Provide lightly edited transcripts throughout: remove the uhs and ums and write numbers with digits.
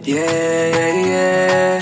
Yeah.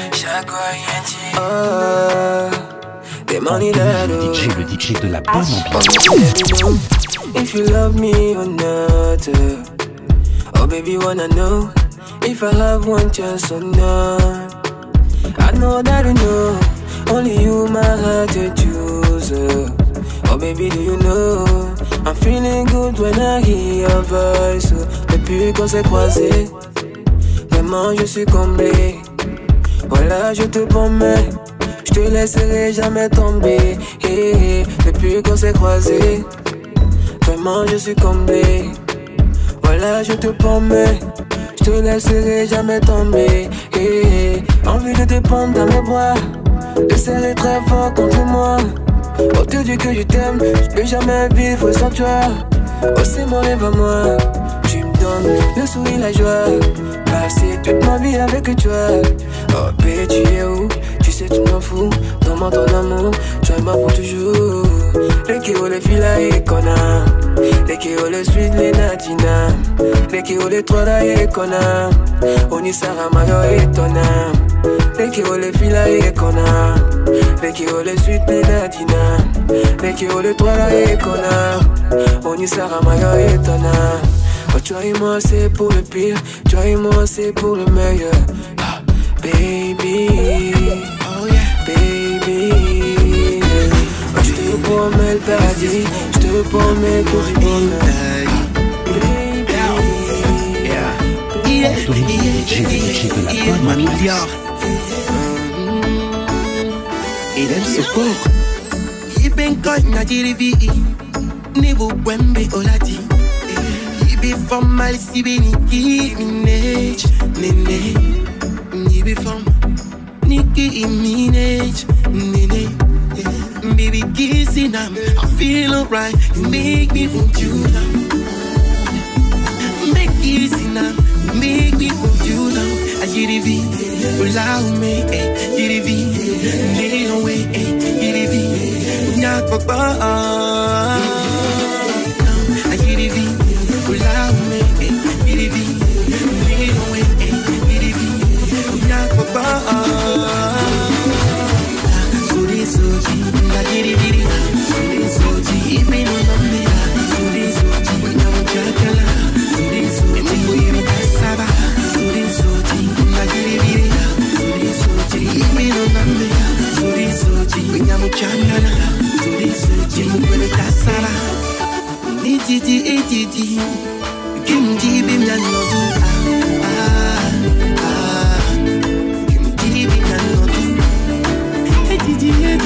The money that le DJ de la bonne ambiance. If you love me or not. Oh baby, wanna know if I have one chance or not. I know that you know, only you my heart to choose. Oh baby, do you know I'm feeling good when I hear your voice. Depuis qu'on s'est croisés, vraiment je suis comblé. Voilà, je te promets, je te laisserai jamais tomber. Depuis qu'on s'est croisés, vraiment je suis comblé. Voilà, je te promets, je te laisserai jamais tomber. Envie de te prendre dans mes bras, de serrer très fort contre moi. Oh, te dire que je t'aime, je peux jamais vivre sans toi. Oh, c'est mon rêve à moi. Tu me donnes le sourire, la joie. Passer toute ma vie avec toi. Oh, bébé, tu es où? Tu sais, tu m'en fous. Donne-moi ton amour, tu es moi pour toujours. Les qui ont les filles et conna. Les qui ont les suites, les natina. Les qui ont les trois là et conna. Oni Sarah Mayo et tona. Les qui ont les filles et conna. Les qui ont les suites, les natina. Les qui ont les trois là et conna. Oni Sarah Mayo et tona. Oh, toi et moi c'est pour le pire, toi et moi c'est pour le meilleur. Baby, oh yeah, baby. Oh, je te promets le paradis, je te promets pour le bonheur. DJ de la bonne ambiance. Et elle se porte. Il ben quand n'a dit vie, ni vous wembe olati. Be from my Sibini Minage, Nene. You be from Nicki Minaj, Nene. Baby kissing, I feel alright. You make me want you now. Make kissing, make me want you now. I get it, allow me, get it, lay away, get it, not for fun. I get it. Allow me, get it, lean away, get it, not for fun. So this OG, I get it, so this OG, even on the mea, so this OG, when I'm a chakala, so this OG, when I'm a cassava, so this OG, I get it, so this OG, even on the mea, so this OG, when I'm a chakala, so this OG, when I'm a cassava. Ititi, Kimji bim na nodu, Kimji bim na nodu, Ititi,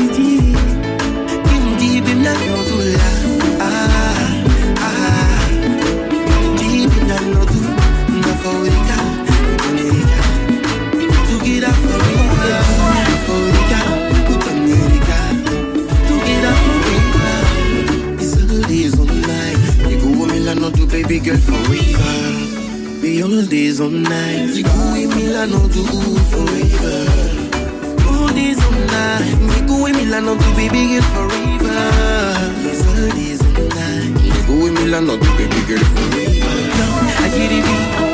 Kimji bim na nodu la, Kimji bim na nodu, na favorita, America, together forever, favorita, America, together forever. It's all days on night. Milano to baby girl forever. Be all days all night. We go in Milano to forever. All days all night. We go in Milano to baby girl forever. It's all days all night. We go in Milano to baby girl forever. I get it.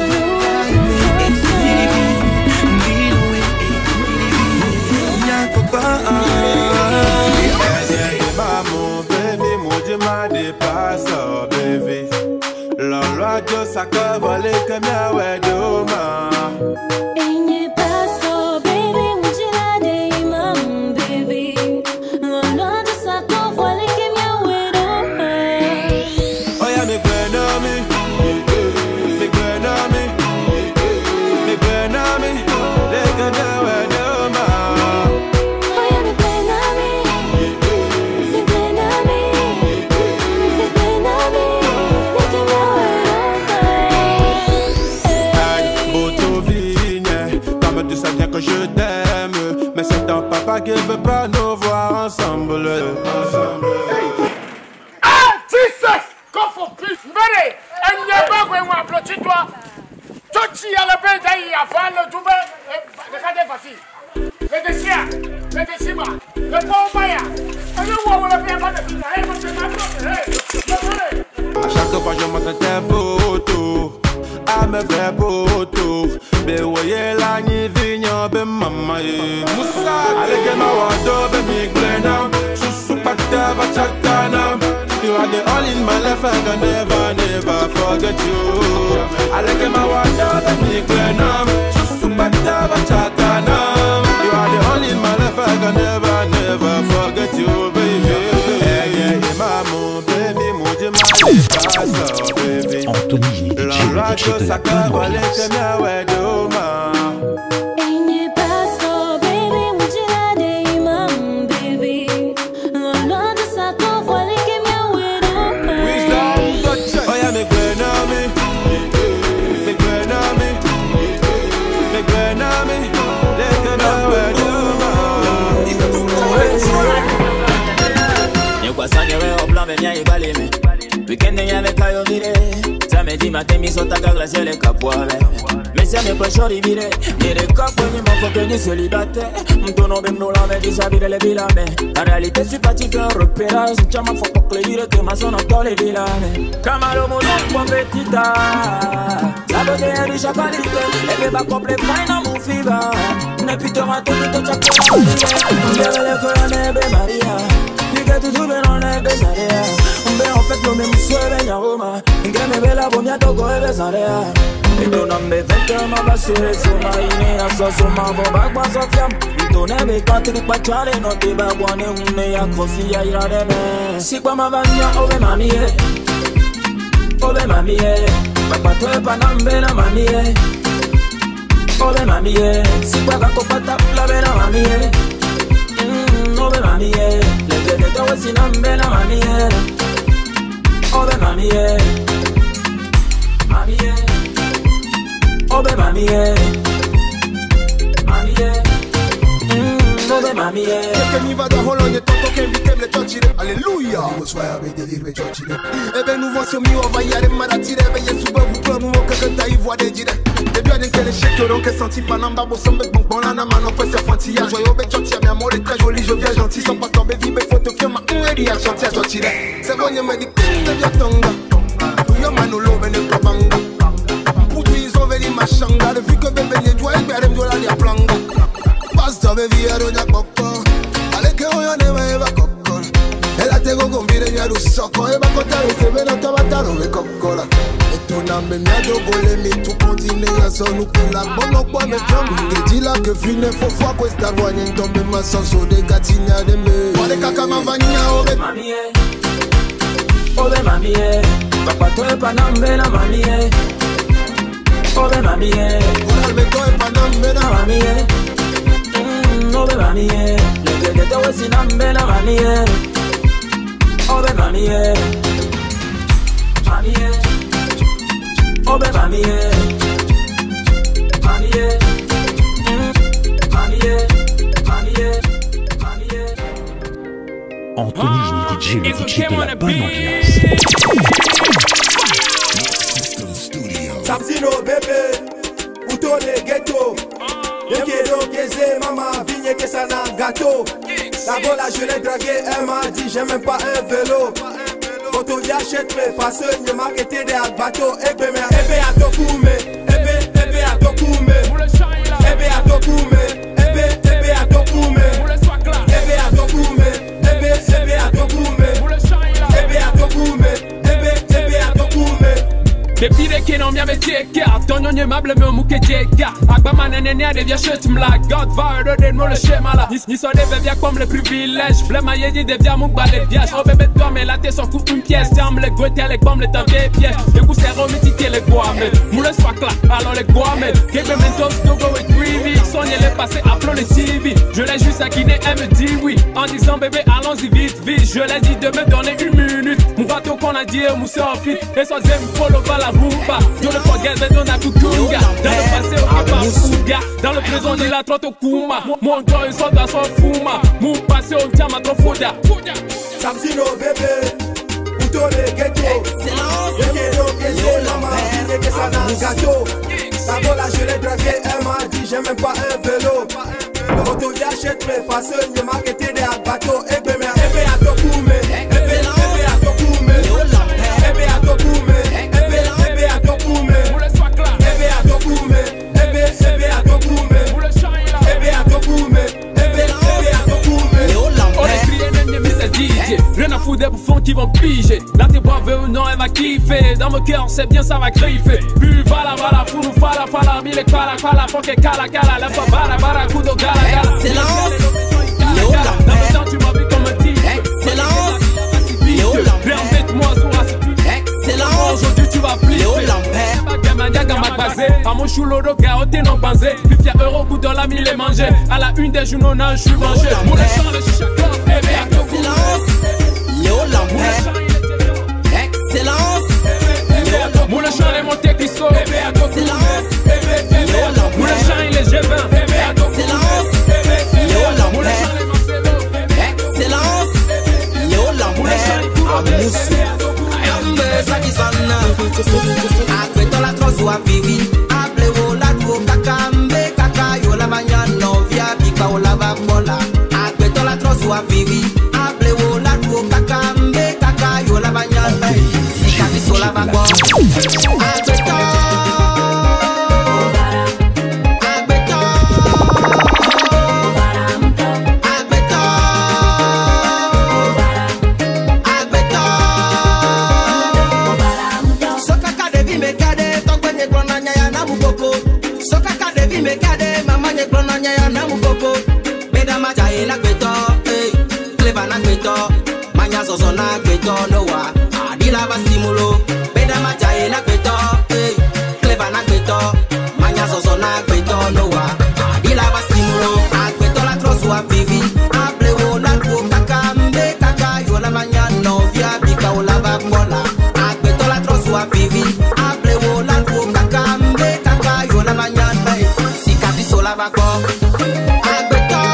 Radio saka vole kemia wedoma. Inye paso baby mujila de imam baby. Radio saka vole kemia wedoma. Oya me gwenami, me gwenami, me gwenami, de kemia wedoma. Oya me gwenami, me gwenami, me gwenami, de kemia que je t'aime, mais c'est ton papa qui veut pas nous voir ensemble. Ah, Jesus! Go for peace, Mary! And never when we approach it, Tochi Alabeda, I follow to the Kadefafi. Let the Sia, let the Sima, the Paul Maya, and you will be about the à chaque fois je montre tes photos, à mes vraies photos. Be woye la ni vinyo be mama ye Musa aleke ma wado be mi glena Susu pata vachakana You are the all in my life I can never, never forget you Aleke ma wado be mi glena Susu pata vachakana You are the all in my life I can never, never forget you baby Maman baby mouje ma pasa baby Anthony, le DJ de la bonne ambiance. Weekend avec Kayo viré Samedi matin mi sota glacier les capoires Mais si me proche rivire Ni les capos ni mon faut que ni célibataire M'tourne même nous l'avait déjà viré les villas Mais en réalité je suis parti faire un repérage J'ma faut pas que les dire que ma son encore les villas Camaro mon nom pour petita La beauté est riche à qualité Et bébé complet fine à mon fiva Ne puis te rater tout au chaque fois J'avais les colonnes et Maria Diga tu tu ben on est besaria en fait lo même sueve ya Roma Inge me bela bomia toco e besarea E tu non me vente ma basere Suma inea so suma bomba kwa sofiam Tu ne me katri pachare No te ba buone une ya kofi ya irade me Si kwa mavanya ove mami Ove mami Papa to e panambe na mami Ove mami Si kwa kakopata la vera mami Ove mami Le de to si nambe na mami Oh be mami mami oh be mami mami oh be mami che mi vado a Bologna e tanto che invitiamo le ciocire Alleluia Dico suoi avete dire le ciocire E ben nous voici mi vaillare maratire Veille sous vous comme vous que canta y voit des dire E bien que les chèques donc senti pas namba bo sombe bon bon la mano poi se fantia joyeux be ciocire mia amore très joli je viens gentil sans pastor be vibe photo che ma eri a chanter ciocire Se voglio me di king via tonga Tu mano lo bene propanga Putu iso veli mashanga Depuis que bébé ne doit être bien de la lia planga Pastor be via roja coco Ale che voglio ne va coco E la tengo con vire mia russocco E va contare se ve non tabataro ve coccola E tu non me mia dogole mi tu continui a sono quella buono qua me fiammo Che di là che fine fo fa questa voglio in tombe ma so de gatigna de me Quale caca ma vagna ove Mami Ove mami Papa to e panambe na mami Ove mami Coralme to e panambe na mami Ove mami Le de to si nambe na mami Ove mami mami Ove mami mami Anthony, le DJ de la bonne ambiance. Sabzino bébé, Uto le ghetto. Yekedo keze mama, vigne que ça n'a gâteau. La bola je l'ai dragué, elle m'a dit j'ai même pas un vélo. Quand on y achète mes passeurs, je m'a quitté des bateaux. Ebe a tokume, ebe a tokume. Ebe a tokume, ebe a tokume. Ebe a tokume, ebe a tokume. Ebe a tokume, ebe a tokume. Depuis que non m'y avait checké, ton aimable me mouke jega. Agba manene devient chute m'la God va redonner le schéma là. Ni soit des bébés comme le privilège. Blé ma yedi devient mon balai viage. Oh bébé toi mais la tête s'en coupe une pièce. Tiens le goûter les pommes les temps des pièces. Et vous c'est remettre les gourmets. Moule soit là, alors les gourmets. Gebe mentos togo et greedy. Sonia les passé appelons les TV. Je l'ai juste à Guinée, elle me dit oui. En disant bébé allons-y vite vite. Je l'ai dit de me donner une minute. Mon bateau qu'on a dit mousse en fit. Et soit j'aime follow pas la rumba. Don't forget that don't have to kunga. Dans le passé on a pas Suga. Dans le présent il a trop de kuma. Mon corps il sort dans son fuma. Mon passé on tient ma trop fouda. Sabzino bébé, Uto le ghetto. Yekedo keze mama, vigne que ça n'a gâteau. La bola je l'ai dragué, elle m'a dit j'ai même pas un vélo. Quand on y achète mes passeurs, je m'a quitté des bateaux. Ebe a tokume, ebe a tokume. Ebe a tokume, ebe a tokume. Ebe a tokume, vont piger. Là t'es boiveux ou non, elle va kiffer. Dans mon cœur, c'est bien, ça va griffer. Puis voilà, fou nous fala, mille kala, foke kala, la fa bara, kudo gala. Excellence, Léo Lambert. Dans le temps, tu m'as vu comme un tigre. Excellence, Léo Lambert. Permets-moi, Excellence, aujourd'hui tu vas flipper. Léo Lambert. Maniaga m'a basé. À mon choulodo, garoté non banzé. Pifia euro, coup dans la mille et mangé. À la une des journaux, non, je suis mangé. Mon champ, le chicha, Excellence, Léo Lambert. Excellence, Léo Lambert. Mon champ, les montées qui sont. Excellence, Léo Lambert. Mon champ, il est G20. Excellence, Léo Lambert. Excellence, Léo Lambert. Amoussou. Ayambe sakisana. Akweto la trozo a vivi. Ablewo la duo kakambe kakayo la manyano via bika o la vabola. Akweto la trozo a vivi. Ablewo la duo kakambe kakayo la manyano. Sikaviso la vabola. Akweto. Zozo na gbeto no wa adila va simulo beda majae na gbeto clever na gbeto manya zozo na gbeto no wa adila va simulo agbeto la trozo a vivi ablewo la duo kakambe kakayo la manya no via bika o la va bola agbeto la trozo a vivi ablewo la duo kakambe kakayo la manya no sikaviso la va ko agbeto.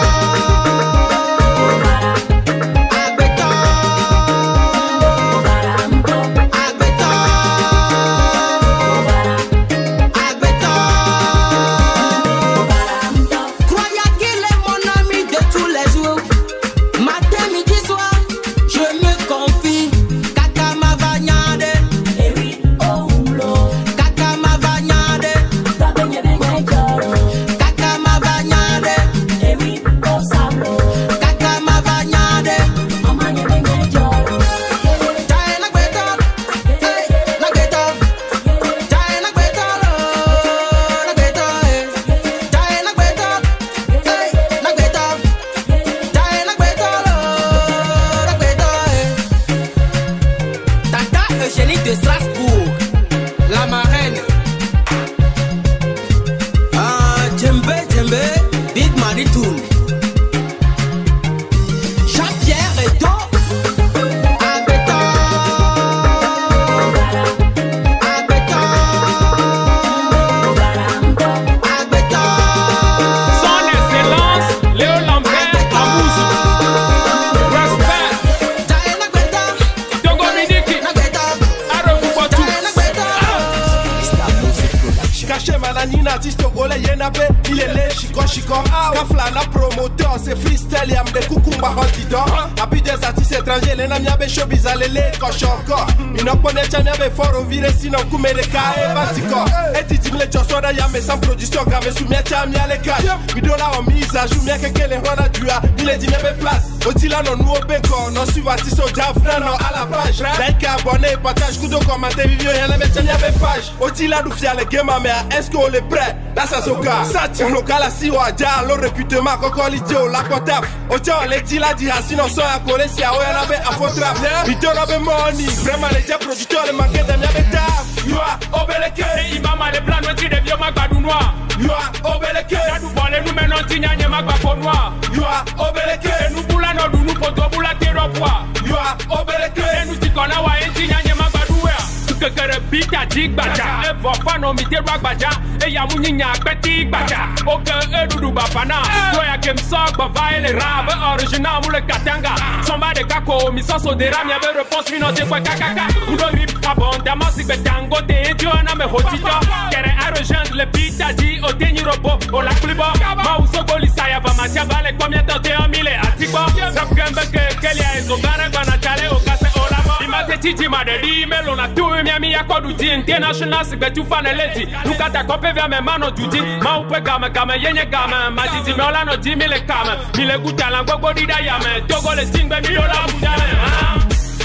Il est les chico Kafla na promoteur, c'est freestyle yam de kukumba hotidon. Api des artistes étrangers, les nam yabe showbiz alele koshoko. Inokpone chan yabe foro vire sinon kumere ka e batiko. Eti timle josoda yame sans production grave soumia cham yale cash. Midola o mise à jour mia keke le hona dua, il est yabe place. Otila no nuo beko, no suiva tiso jafra no à la page. Like abonné, partage, kudo commenter, vivio yana me chan yabe page. Otila du fiale game mea, est-ce qu'on est prêt? Là ça soka, on local à si waja, le recrutement koko l'idio, la kotaf. Ocha on les dit la di hasino so ya kole si a oyana be a fotrap. Bito no be money, vraiment les dia producteurs le manquent de mia be taf. Yoa obeleke, imama le plan wetri de vieux magbadou noir. Yoa obeleke, na du bole nous menon tignanye magbapo noir. Yoa obeleke, nous boula no du nous poto boula tero poa. Yoa obeleke, nous tikona wa tignanye magbadou ya. Kekere bita jig baja, evo fano mi te rock baja, e ya munyinya peti baja. Oke edudu bafana, soya kem sok bava ele rap original mule katanga. Somba de kako mi soso de ram ya be réponse mi note kwa kakaka. Udo rip abondamment si betango te edio na me hotito. Kere a rejoindre le bita di o tenyi robo o la klibo. Ma uso goli saya va matia vale combien tente en mille atibo. Rap gembe ke kelia ezo gare gwana chale o kase o la bo. Imate titi madedi melona tu Miami ya kodu di international sigbe tu fane leti Nuka ta kope vya me mano tu di Ma upe game yenye game Ma titi me ola no di mi le kame Mi le guta lan gbogbo di da yame Togo le ting be mi do la mudane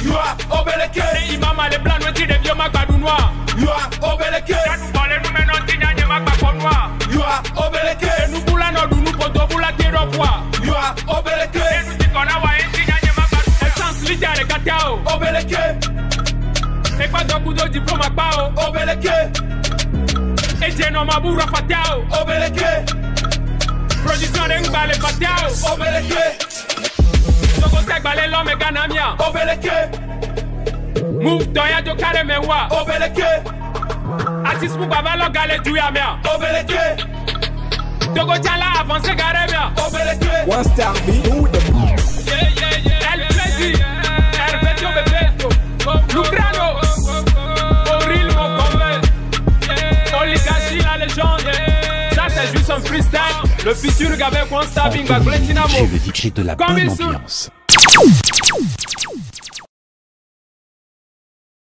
Yoa, Obeleke. Les imams, les blancs, nous tirent vieux magbadou noir. Yoa, Obeleke. Nous parlons, nous menons, tignanye magbadou noir. Yoa, Obeleke. Nous boula, nous poto boula, tiro poids. Yoa, Obeleke. Nous disons, on a un tignanye magbadou. Essence litère et cacao. Obeleke. Et pas de coup de diplôme à pao. Obeleke. Et j'ai non ma bourra fatao. Obeleke. Production de Ngbale fatao. Obeleke. Togo Segbale l'homme et Ganamia. Obeleke. Move Toya do Kare Mewa. Obeleke. Artiste Mugaba lo Gale Duyamia. Obeleke. Togo Tchala avancé Garemia. Obeleke. One star me who the El Plesi. El Petio Bebeto. Lucrano. Oril Mokombe. Oligachi la légende. Ça c'est juste un freestyle. Le futur avec One Star Binga Glentinamo. DJ le DJ de la bonne ambiance.